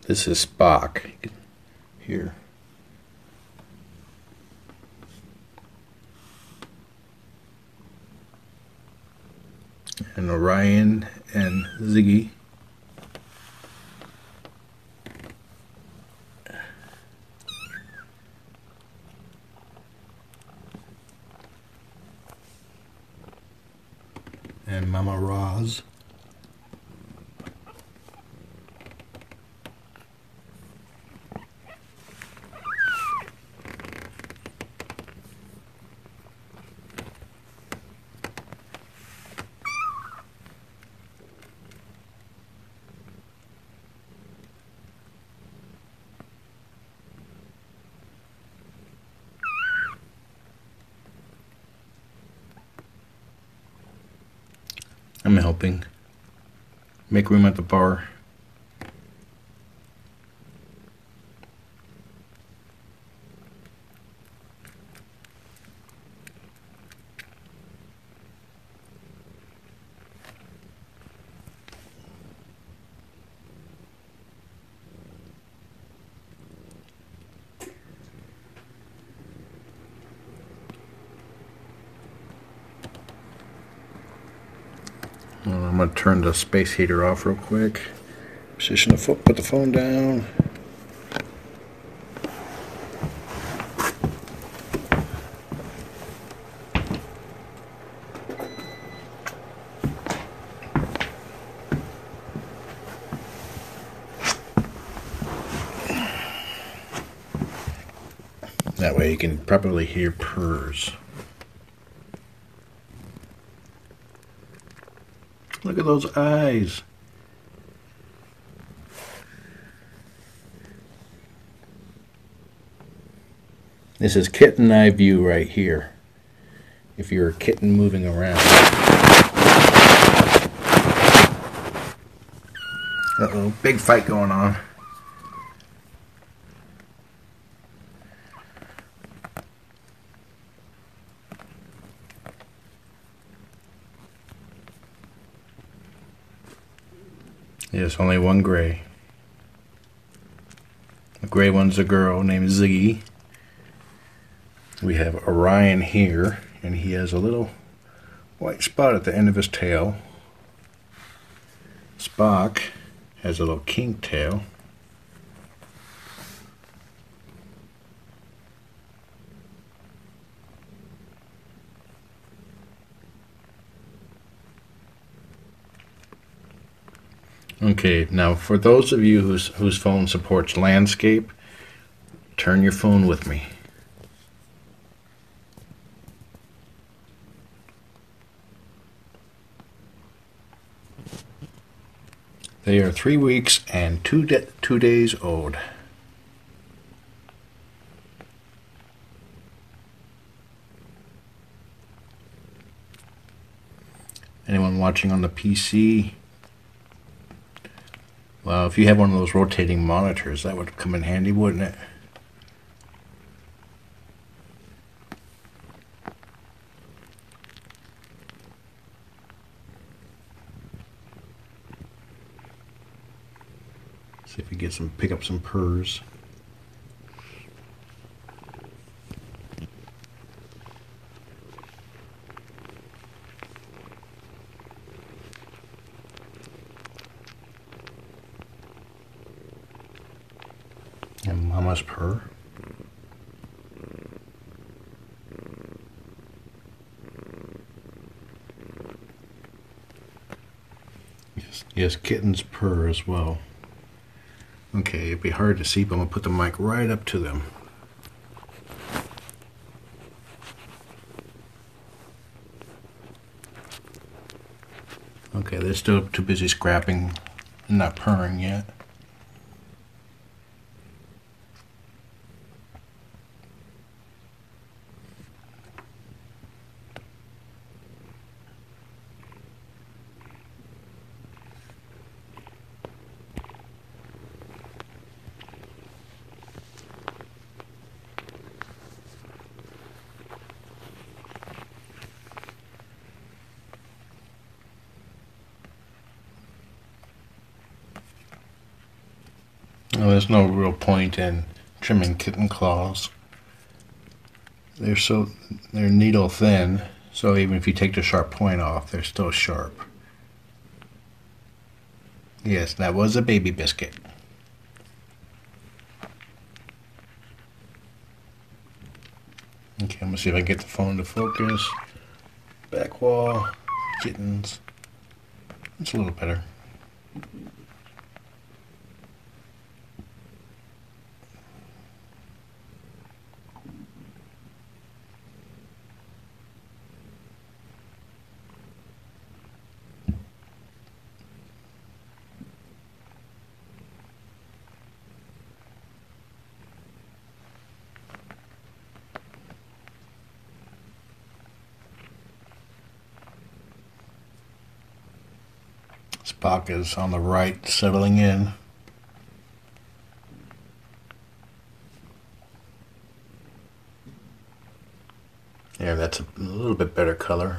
This is Spock here. And Orion and Ziggy. And Mama Roz. I'm helping. Make room at the bar. I'm going to turn the space heater off real quick. Position the foot, put the phone down. That way you can probably hear purrs. Look at those eyes. This is kitten eye view right here. If you're a kitten moving around. Uh-oh, big fight going on. Yes, only one gray. The gray one's a girl named Ziggy. We have Orion here, and he has a little white spot at the end of his tail. Spock has a little kink tail. Okay, now for those of you whose phone supports landscape, turn your phone with me. They are 3 weeks and 2 days old. Anyone watching on the PC? Well, if you have one of those rotating monitors, that would come in handy, wouldn't it? See if we get pick up some purrs. And Mama's purr. Yes, kittens purr as well. Okay, it'd be hard to see, but I'm going to put the mic right up to them. Okay, they're still too busy scrapping and not purring yet. Well, there's no real point in trimming kitten claws. They're needle thin, so even if you take the sharp point off, they're still sharp. Yes, that was a baby biscuit. Okay, I'm gonna see if I can get the phone to focus. Back wall, kittens. It's a little better. Spock is on the right, settling in. Yeah, that's a little bit better color.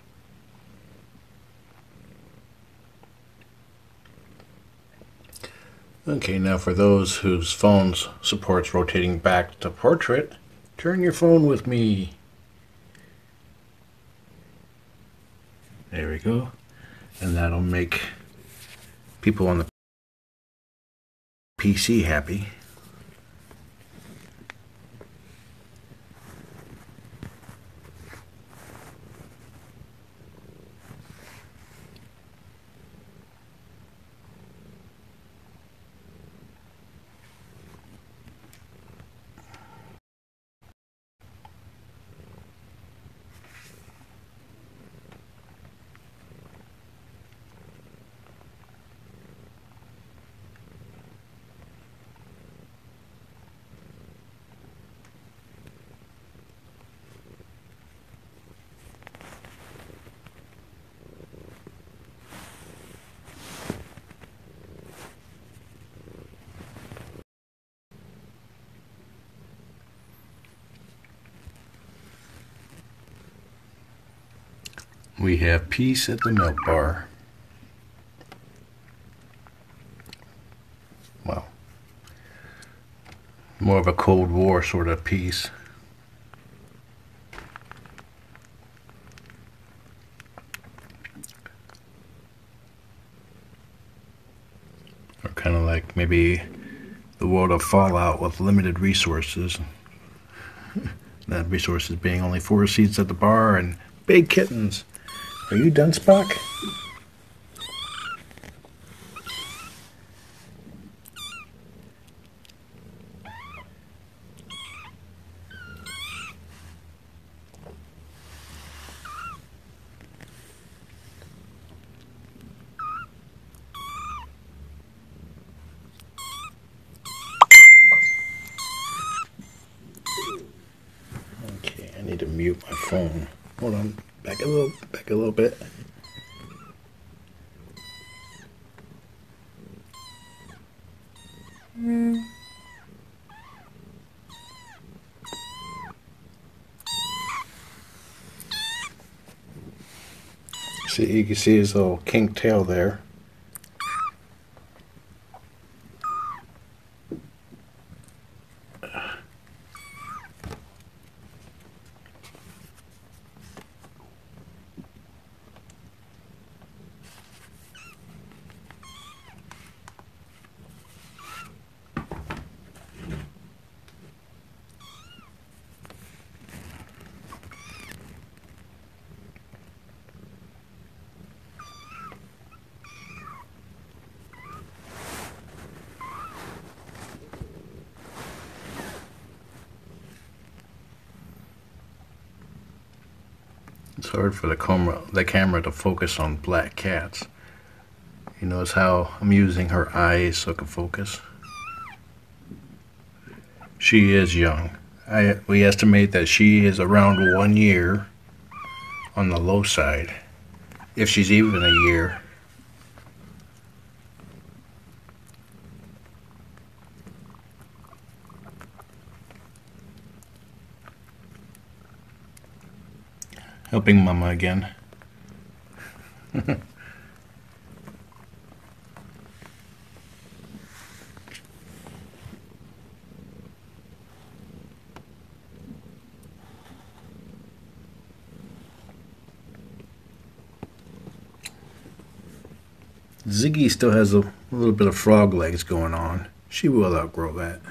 Okay, now for those whose phones supports rotating back to portrait, turn your phone with me. There we go. And that'll make people on the PC happy. We have peace at the milk bar. Well, more of a Cold War sort of peace. Or kind of like maybe the world of Fallout with limited resources. That resources being only 4 seats at the bar and big kittens. Are you done, Spock? Okay, I need to mute my phone. Hold on, back a little bit. See, you can see his little kink tail there. It's hard for the camera to focus on black cats. You notice how I'm using her eyes so it can focus. She is young. We estimate that she is around 1 year on the low side, if she's even a year. Helping Mama again. Ziggy still has a little bit of frog legs going on. She will outgrow that.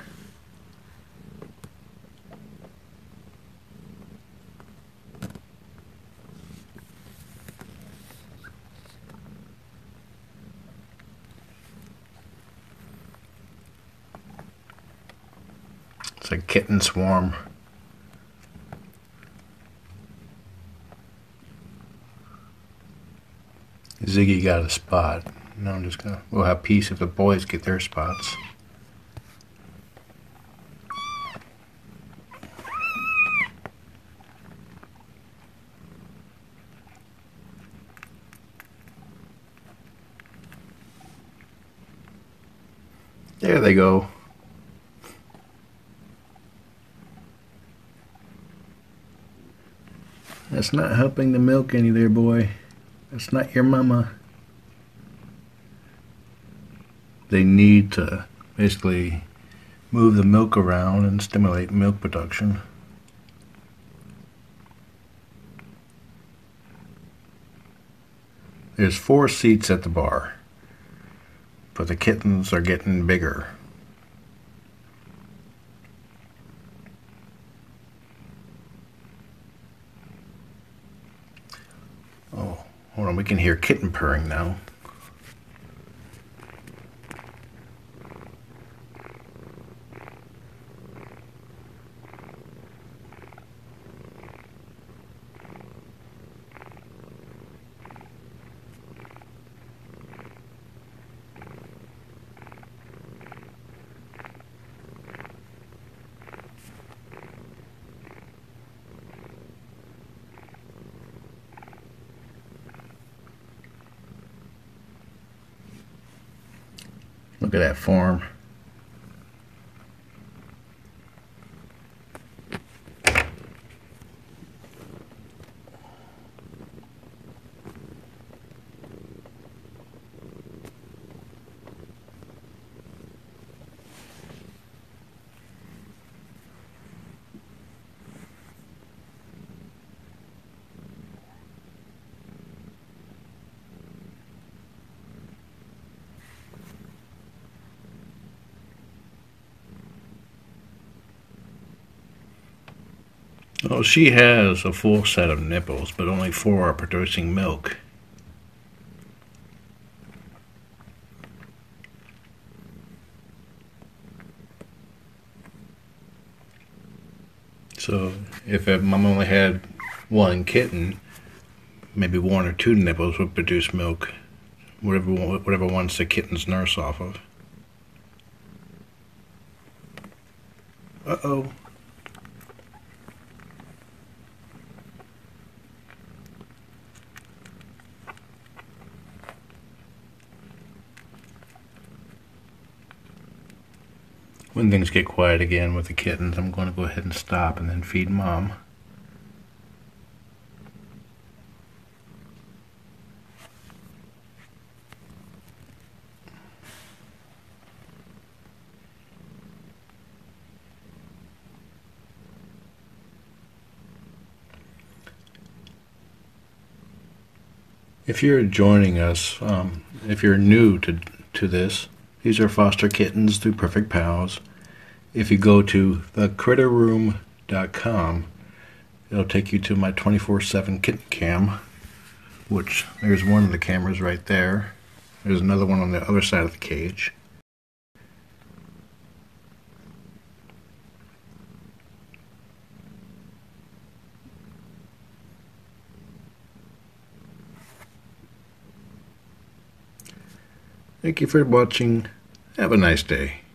It's a kitten swarm. Ziggy got a spot. Now I'm just gonna, we'll have peace if the boys get their spots. There they go. That's not helping the milk any there, boy. That's not your mama. They need to basically move the milk around and stimulate milk production. There's 4 seats at the bar, but the kittens are getting bigger. Oh, hold on, we can hear kitten purring now. Look at that form. Oh, she has a full set of nipples, but only 4 are producing milk. So if a mom only had 1 kitten, maybe 1 or 2 nipples would produce milk, whatever one's the kitten's nurse off of. Uh-oh. When things get quiet again with the kittens, I'm going to go ahead and stop and then feed Mom. If you're joining us, if you're new to this, these are foster kittens through Perfect Pals. If you go to thecritterroom.com, it'll take you to my 24/7 kitten cam, which there's one of the cameras right there. There's another one on the other side of the cage. Thank you for watching. Have a nice day.